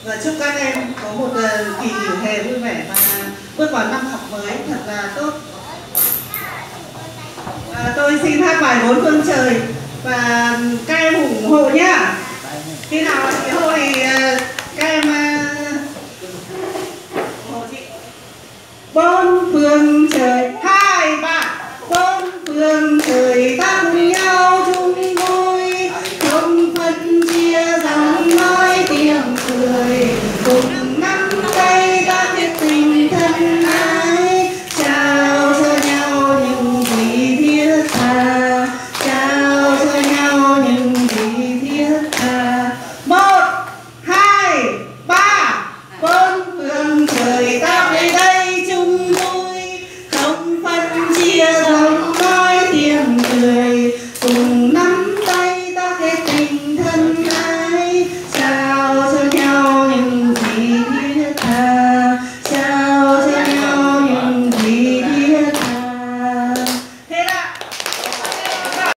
và chúc các em có một kỳ nghỉ hè vui vẻ và bước vào năm học mới thật là tốt. Tôi xin hát bài Bốn Phương Trời và các em ủng hộ nhá. Khi nào thì hô thì